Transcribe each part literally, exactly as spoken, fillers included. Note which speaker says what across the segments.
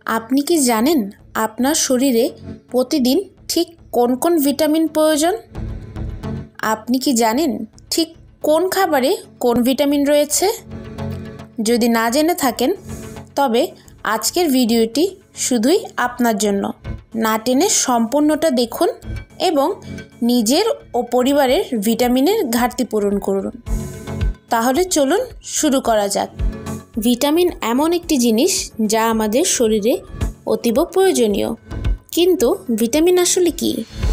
Speaker 1: আপনি কি জানেন আপনার শরীরে প্রতিদিন ঠিক কোন কোন ভিটামিন প্রয়োজন? আপনি কি জানেন ঠিক কোন খাবারে কোন ভিটামিন রয়েছে? যদি না জেনে থাকেন তবে আজকের ভিডিওটি শুধুই আপনার জন্য। না টেনে সম্পূর্ণটা দেখুন এবং নিজের ও পরিবারের ভিটামিনের ঘাটতি পূরণ করুন। তাহলে চলুন শুরু করা যাক। ভিটামিন এমন একটি জিনিস যা আমাদের শরীরে অতীব প্রয়োজনীয়। কিন্তু ভিটামিন আসলে কি?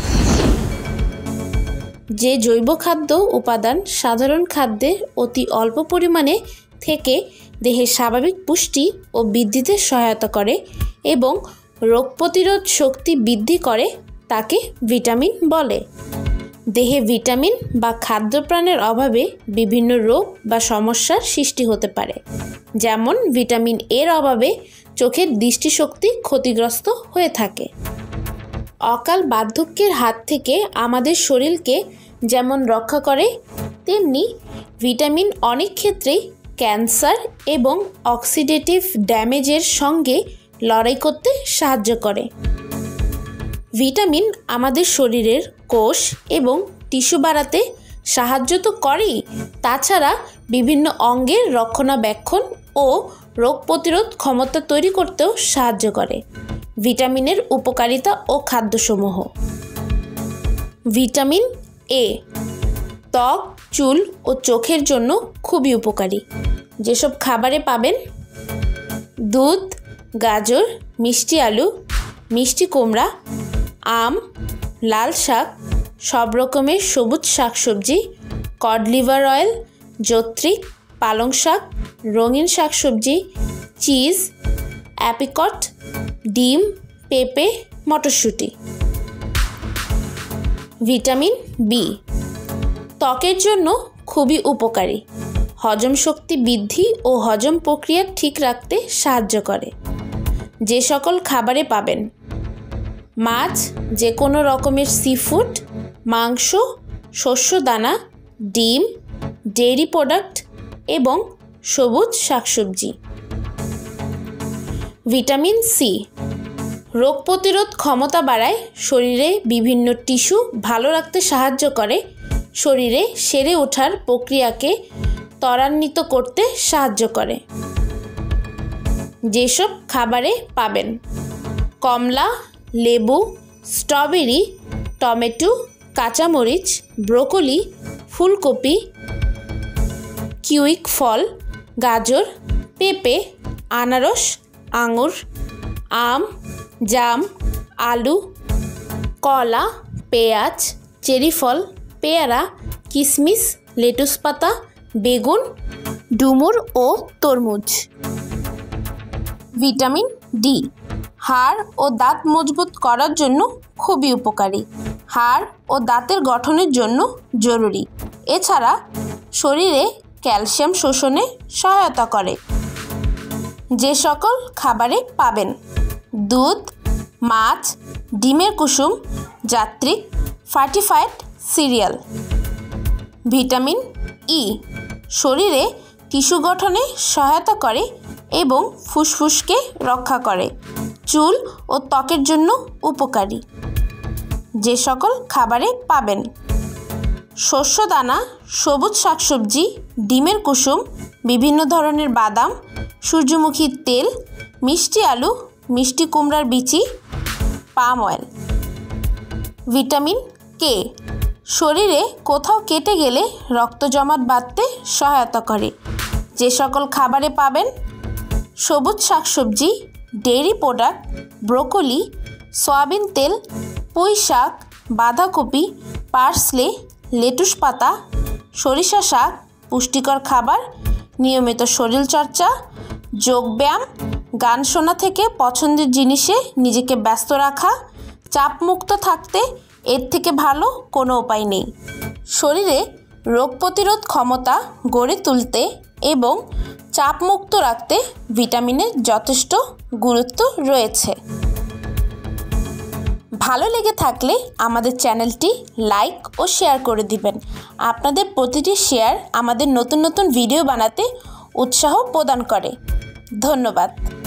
Speaker 1: যে জৈব খাদ্য উপাদান সাধারণ খাদ্যে অতি অল্প পরিমাণে থেকে দেহের স্বাভাবিক পুষ্টি ও বৃদ্ধিতে সহায়তা করে এবং রোগ প্রতিরোধ শক্তি বৃদ্ধি করে তাকে ভিটামিন বলে। দেহে ভিটামিন বা খাদ্যপ্রাণের অভাবে বিভিন্ন রোগ বা সমস্যার সৃষ্টি হতে পারে। যেমন ভিটামিন এর অভাবে চোখের দৃষ্টিশক্তি ক্ষতিগ্রস্ত হয়ে থাকে। অকাল বার্ধক্যের হাত থেকে আমাদের শরীরকে যেমন রক্ষা করে, তেমনি ভিটামিন অনেক ক্ষেত্রেই ক্যান্সার এবং অক্সিডেটিভ ড্যামেজের সঙ্গে লড়াই করতে সাহায্য করে। ভিটামিন আমাদের শরীরের কোষ এবং টিস্যু বাড়াতে সাহায্য তো করেই, তাছাড়া বিভিন্ন অঙ্গের রক্ষণাবেক্ষণ ও রোগ প্রতিরোধ ক্ষমতা তৈরি করতেও সাহায্য করে। ভিটামিনের উপকারিতা ও খাদ্যসমূহ। ভিটামিন এ ত্বক, চুল ও চোখের জন্য খুবই উপকারী। যেসব খাবারে পাবেন: দুধ, গাজর, মিষ্টি আলু, মিষ্টি কুমড়া, আম, লাল শাক, সব রকমের সবুজ শাকসবজি, কড লিভার অয়েল, যকৃৎ, পালং শাক, রঙিন শাকসবজি, চিজ, অ্যাপ্রিকট, ডিম, পেঁপে, মটরশুঁটি। ভিটামিন বি ত্বকের জন্য খুবই উপকারী। হজম শক্তি বৃদ্ধি ও হজম প্রক্রিয়া ঠিক রাখতে সাহায্য করে। যে সকল খাবারে পাবেন: মাছ, যে কোনো রকমের সি ফুড, মাংস, শস্যদানা, ডিম, ডেইরি প্রোডাক্ট এবং সবুজ শাকসবজি। ভিটামিন সি রোগ প্রতিরোধ ক্ষমতা বাড়ায়, শরীরে বিভিন্ন টিস্যু ভালো রাখতে সাহায্য করে, শরীরে সেরে ওঠার প্রক্রিয়াকে ত্বরান্বিত করতে সাহায্য করে। যেসব খাবারে পাবেন: কমলা, লেবু, স্ট্রবেরি, টমেটো, কাঁচামরিচ, ব্রোকলি, ফুলকপি, কিউই ফল, গাজর, পেঁপে, আনারস, আঙুর, আম, জাম, আলু, কলা, পেঁয়াজ, চেরি ফল, পেয়ারা, কিশমিশ, লেটুস পাতা, বেগুন, ডুমুর ও তরমুজ। ভিটামিন ডি হাড় ও দাঁত মজবুত করার জন্য খুবই উপকারী। হাড় ও দাঁতের গঠনের জন্য জরুরি। এছাড়া শরীরে ক্যালসিয়াম শোষণে সহায়তা করে। যে সকল খাবারে পাবেন: দুধ, মাছ, ডিমের কুসুম, যকৃৎ, ফর্টিফাইড সিরিয়াল। ভিটামিন ই শরীরে টিস্যু গঠনে সহায়তা করে এবং ফুসফুসকে রক্ষা করে। চুল ও ত্বকের জন্য উপকারী। যে সকল খাবারে পাবেন: শস্যদানা, সবুজ শাকসবজি, ডিমের কুসুম, বিভিন্ন ধরনের বাদাম, সূর্যমুখীর তেল, মিষ্টি আলু, মিষ্টি কুমড়ার বিচি, পাম অয়েল। ভিটামিন কে শরীরে কোথাও কেটে গেলে রক্ত জমাট বাঁধতে সহায়তা করে। যে সকল খাবারে পাবেন: সবুজ শাকসবজি, ডেইরি প্রোডাক্ট, ব্রোকলি, সয়াবিন তেল, পুঁই শাক, বাঁধাকপি, পার্সলে, লেটুস পাতা, সরিষা শাক, পুষ্টিকর খাবার, নিয়মিত শরীরচর্চা, যোগব্যায়াম, গান শোনা থেকে পছন্দের জিনিসে নিজেকে ব্যস্ত রাখা, চাপমুক্ত থাকতে এর থেকে ভালো কোনো উপায় নেই। শরীরে রোগ প্রতিরোধ ক্ষমতা গড়ে তুলতে এবং চাপমুক্ত রাখতে ভিটামিনের যথেষ্ট গুরুত্ব রয়েছে। ভালো লেগে থাকলে আমাদের চ্যানেলটি লাইক ও শেয়ার করে দিবেন। আপনাদের প্রতিটি শেয়ার আমাদের নতুন নতুন ভিডিও বানাতে উৎসাহ প্রদান করে। ধন্যবাদ।